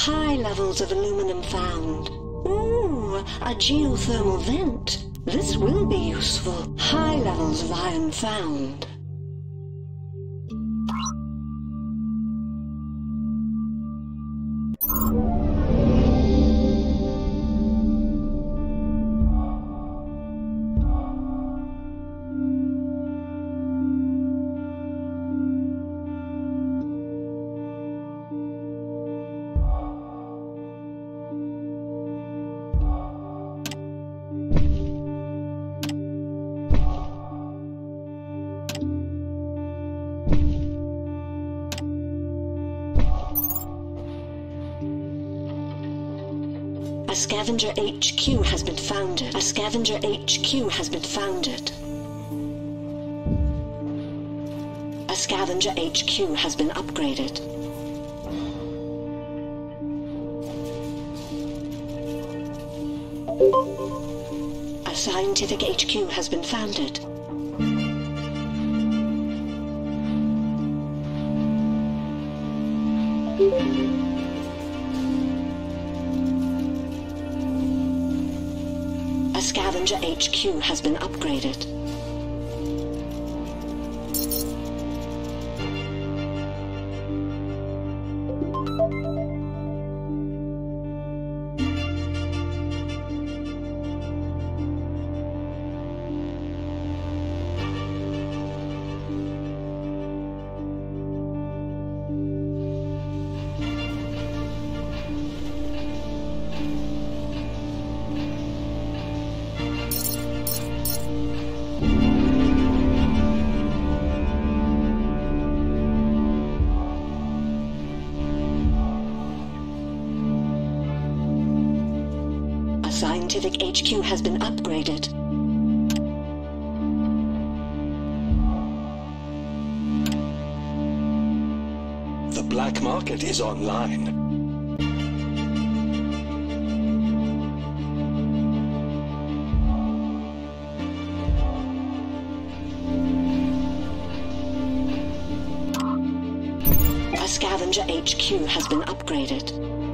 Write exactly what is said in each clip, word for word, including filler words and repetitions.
High levels of aluminum found. Ooh, a geothermal vent. This will be useful. High levels of iron found. A scavenger H Q has been founded. A scavenger H Q has been founded. A scavenger H Q has been upgraded. A scientific H Q has been founded. A scavenger H Q has been upgraded. Scientific H Q has been upgraded. The black market is online. A scavenger H Q has been upgraded.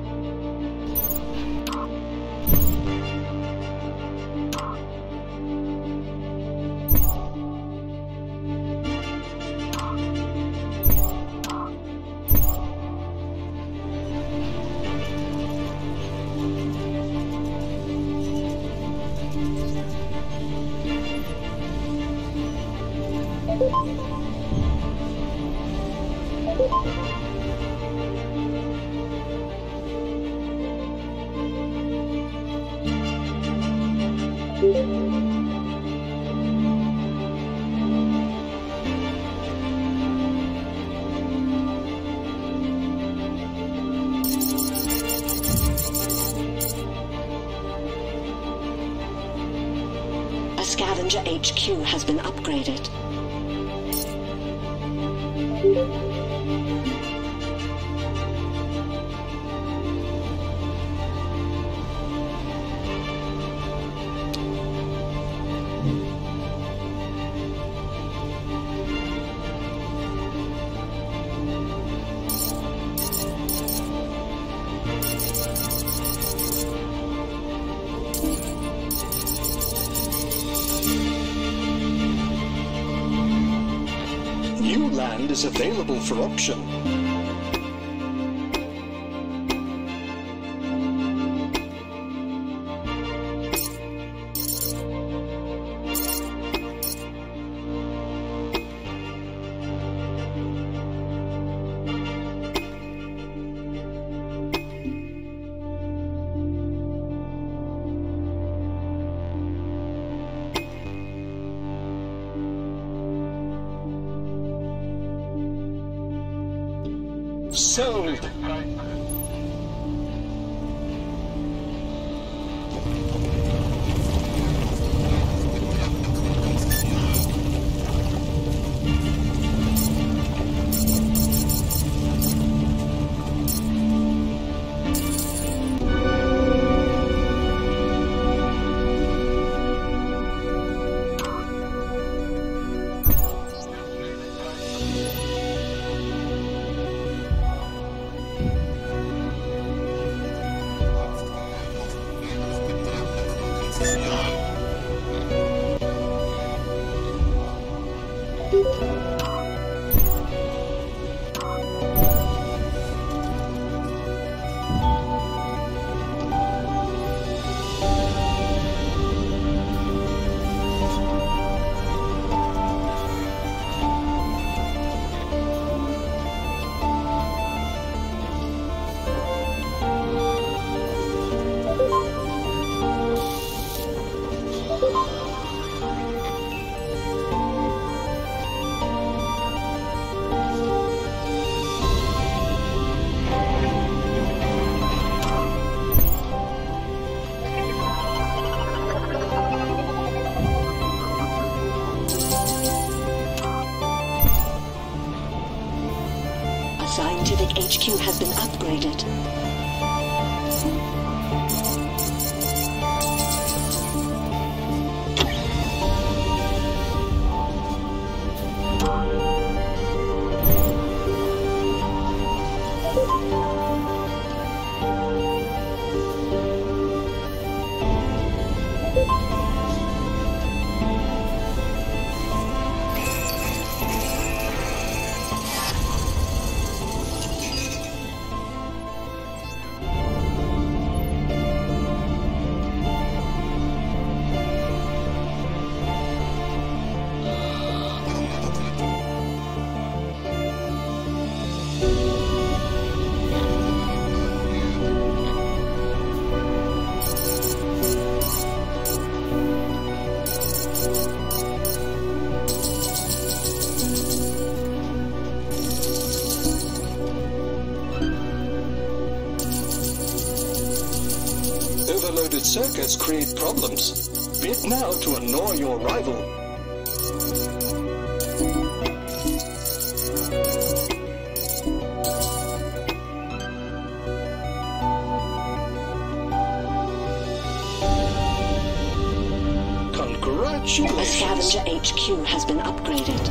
A scavenger H Q has been upgraded. New land is available for option. Sold. H Q has been upgraded. Overloaded circuits create problems. Bid now to annoy your rival. Congratulations! A scavenger H Q has been upgraded.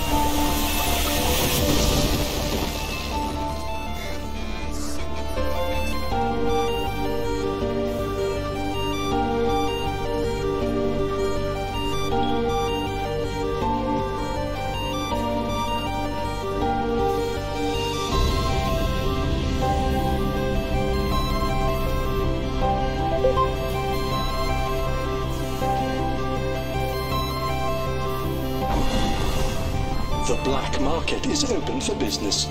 The black market is open for business.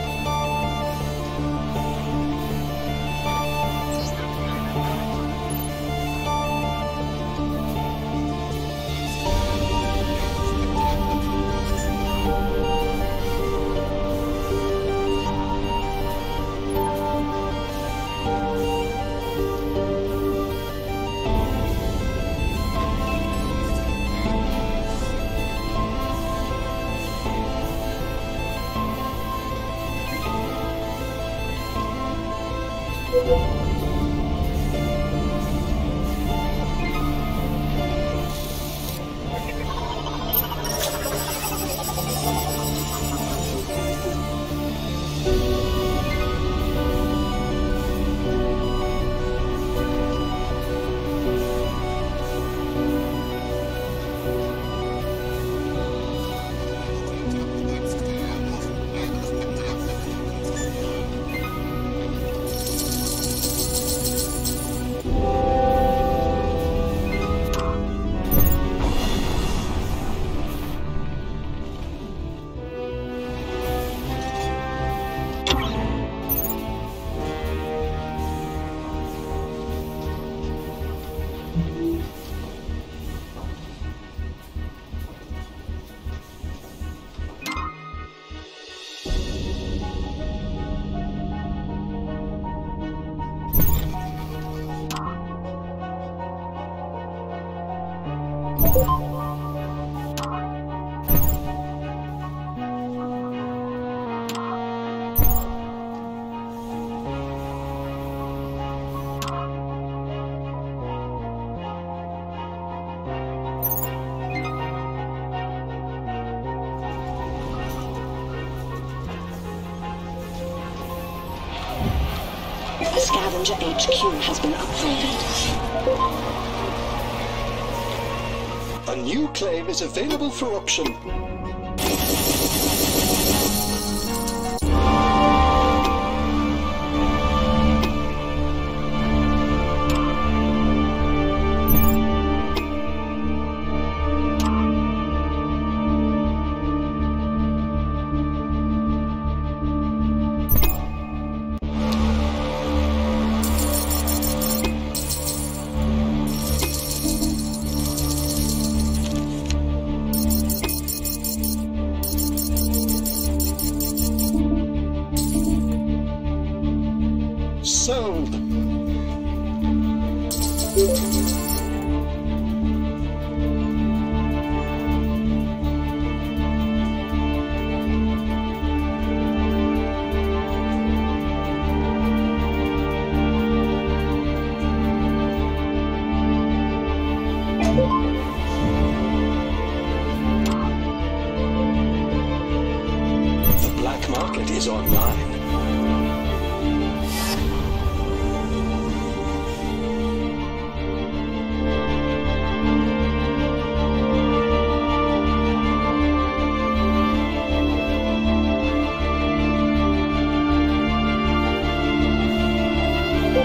A scavenger H Q has been upgraded. A new claim is available for auction.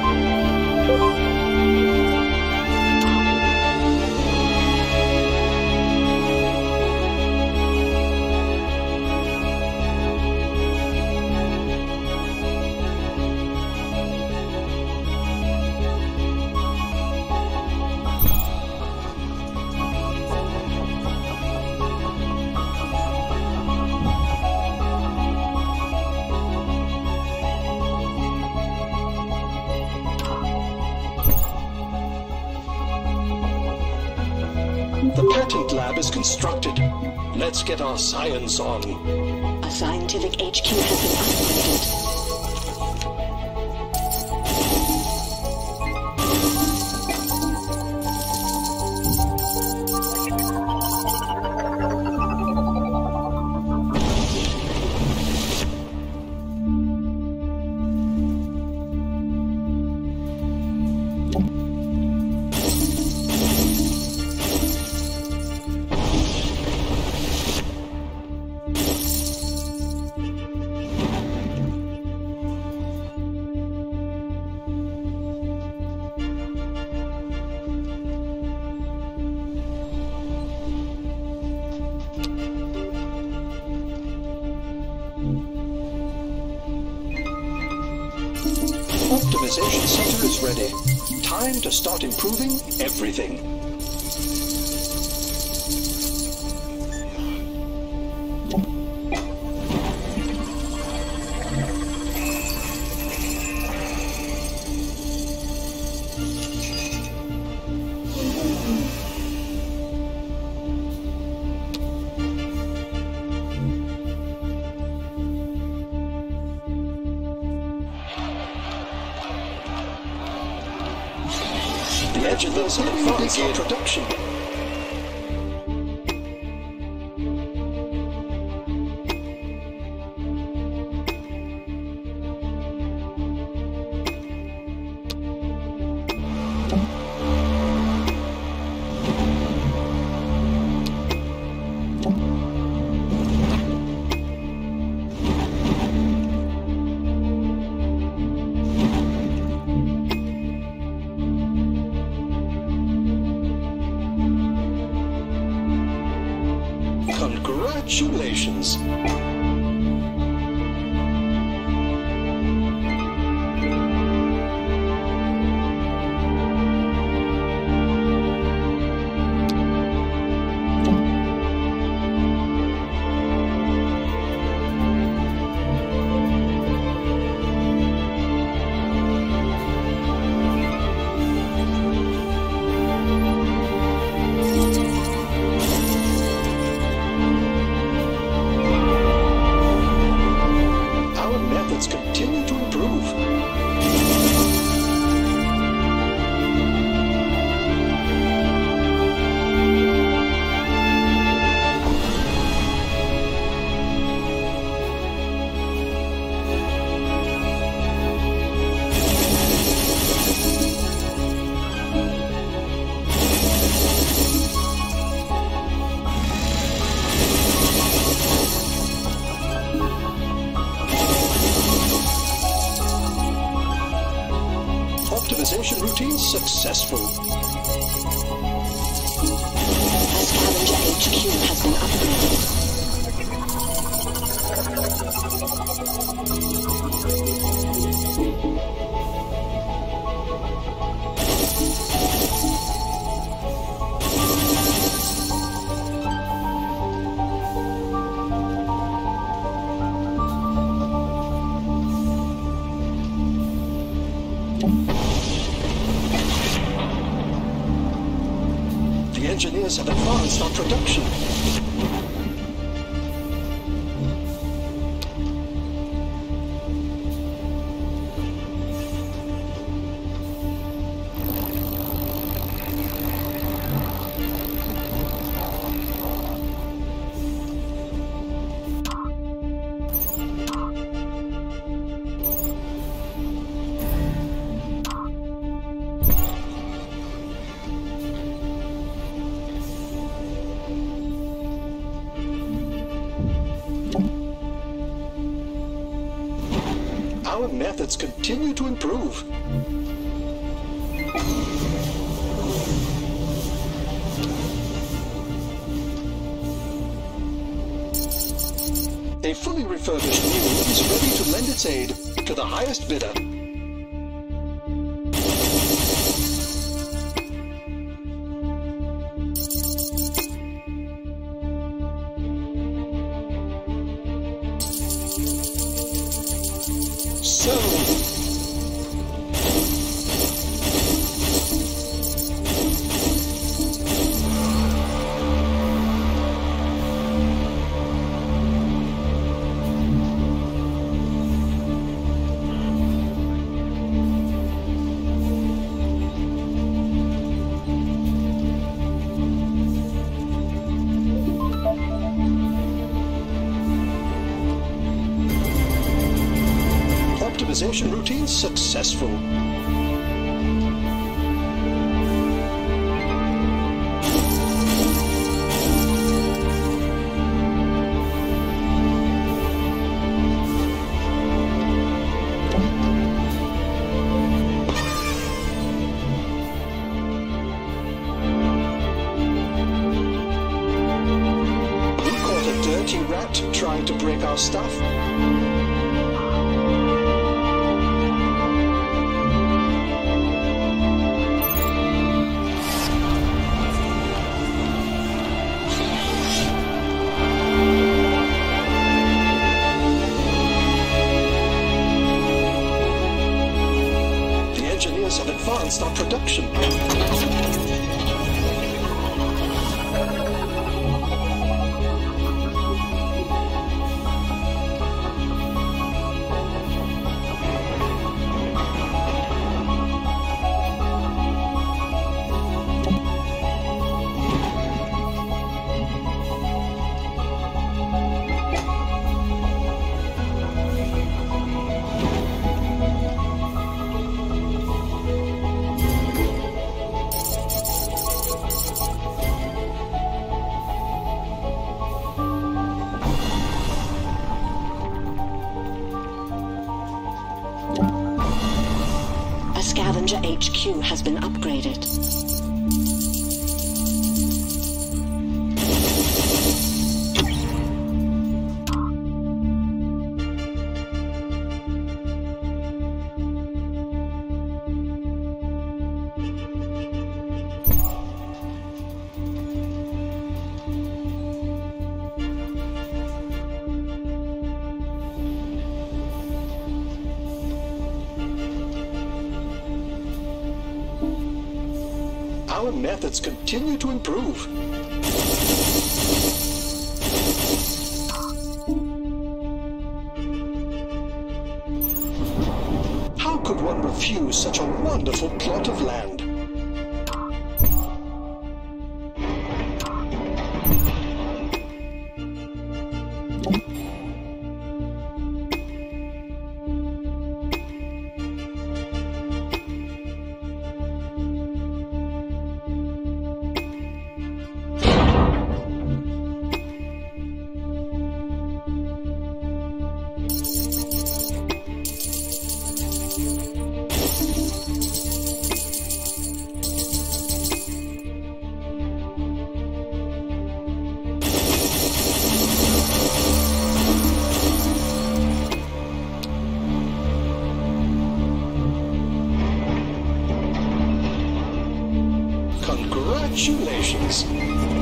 The patent lab is constructed. Let's get our science on. A scientific H Q has been upgraded. Optimization center is ready. Time to start improving everything. The engineers have advanced our production. Congratulations! Continue to improve. Optimization routine successful. A scavenger H Q has been upgraded. The engineers have advanced our production. methods continue to improve. A fully refurbished mule is ready to lend its aid to the highest bidder. So... optimization routine successful. We caught a dirty rat trying to break our stuff. Have advanced our production. Scavenger H Q has been upgraded. Our methods continue to improve. How could one refuse such a wonderful plot of land? Congratulations!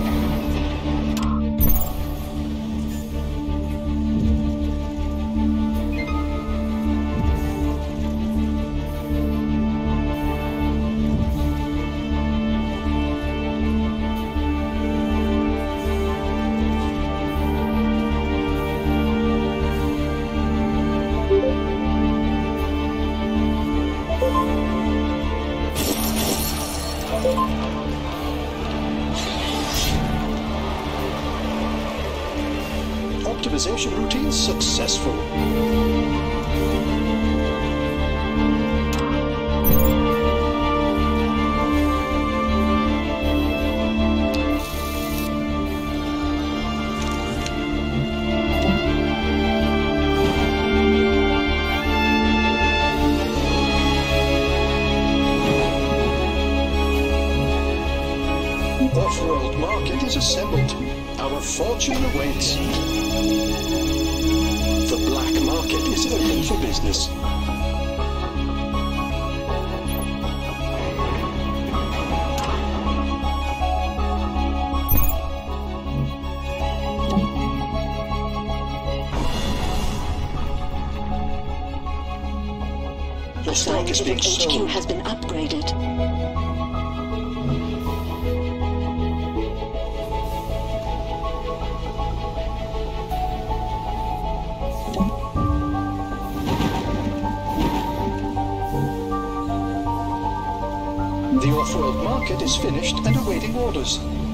Optimization routine successful. Offworld market is assembled. Our fortune awaits. The black market is open for business. The scientific H Q has been upgraded. The Offworld market is finished and awaiting orders.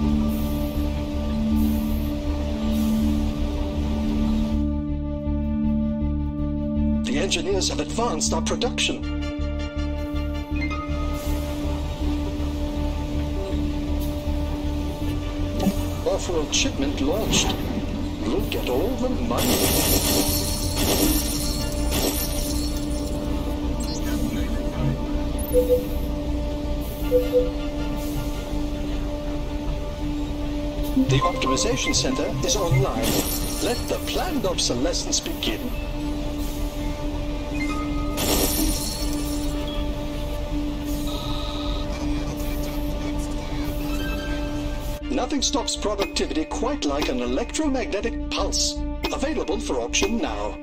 The engineers have advanced our production. Offworld shipment launched. Look at all the money. The optimization center is online. Let the planned obsolescence begin. Nothing stops productivity quite like an electromagnetic pulse. Available for auction now.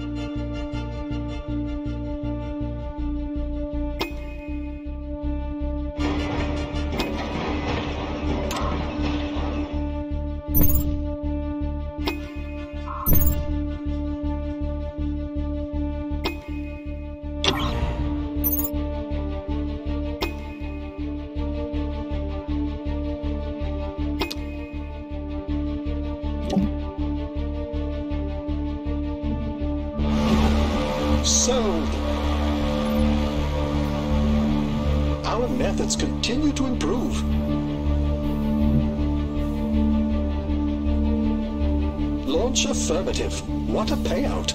Sold. Our methods continue to improve. Launch affirmative. What a payout.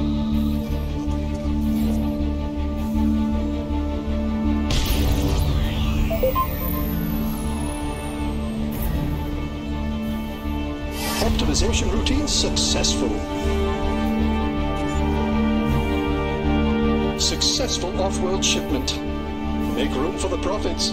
Optimization routine successful. Successful off-world shipment. Make room for the profits.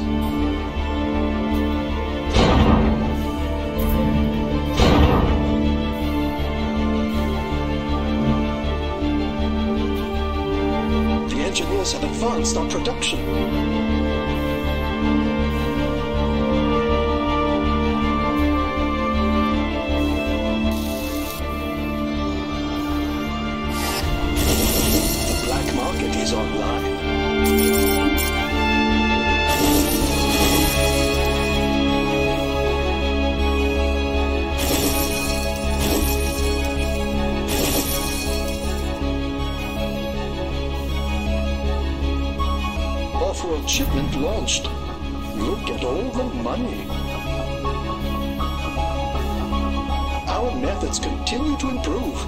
The engineers have advanced our production. Is online. Offworld shipment launched. Look at all the money. Our methods continue to improve.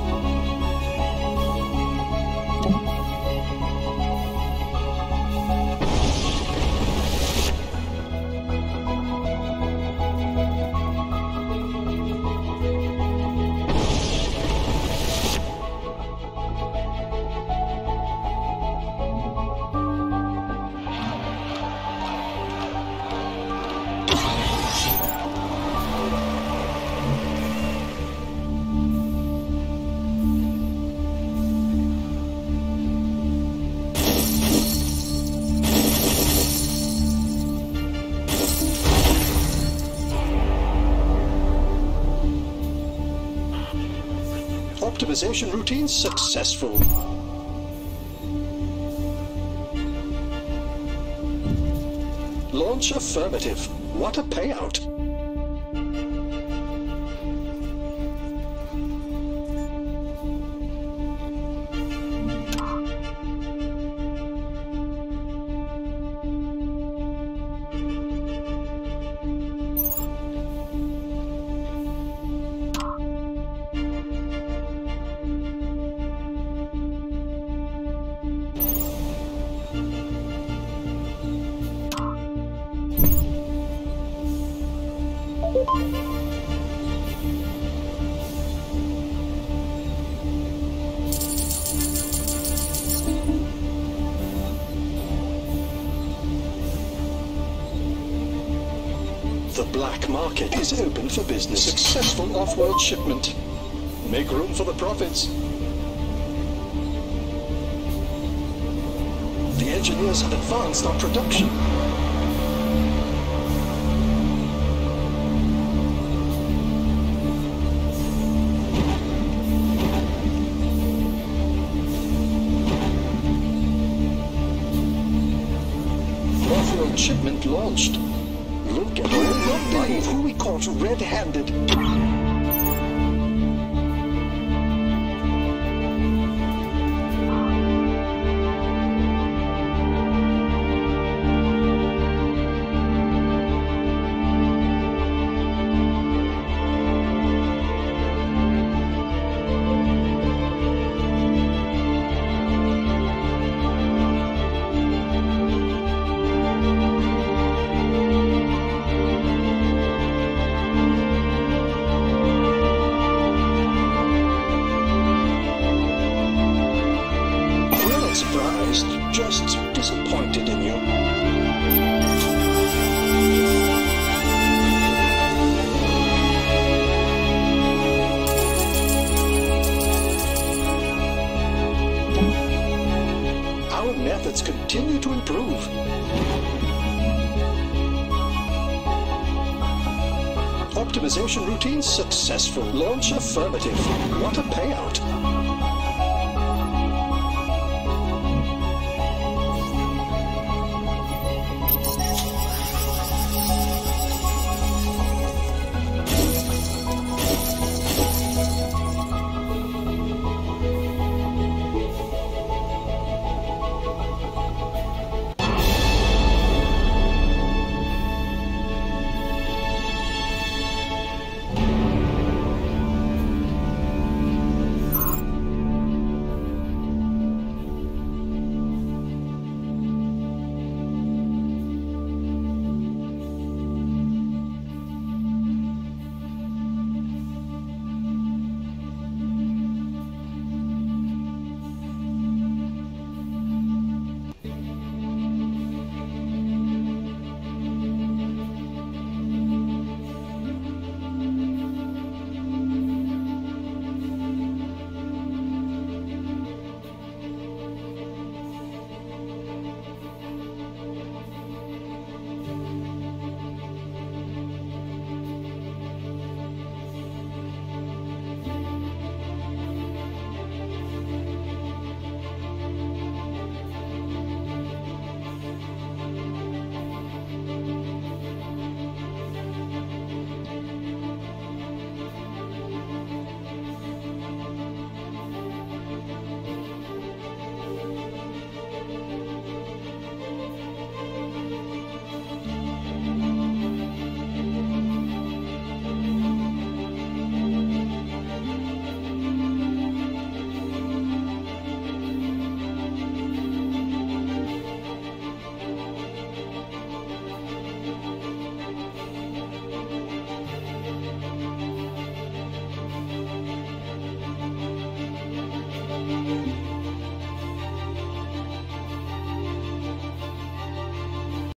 Optimization routine successful. Launch affirmative. What a payout. The black market is open for business. Successful off-world shipment. Make room for the profits. The engineers have advanced our production. Offworld shipment launched. Look at all the money who we caught red-handed. Just disappointed in you. Our methods continue to improve. Optimization routine successful. Launch affirmative. What a payout.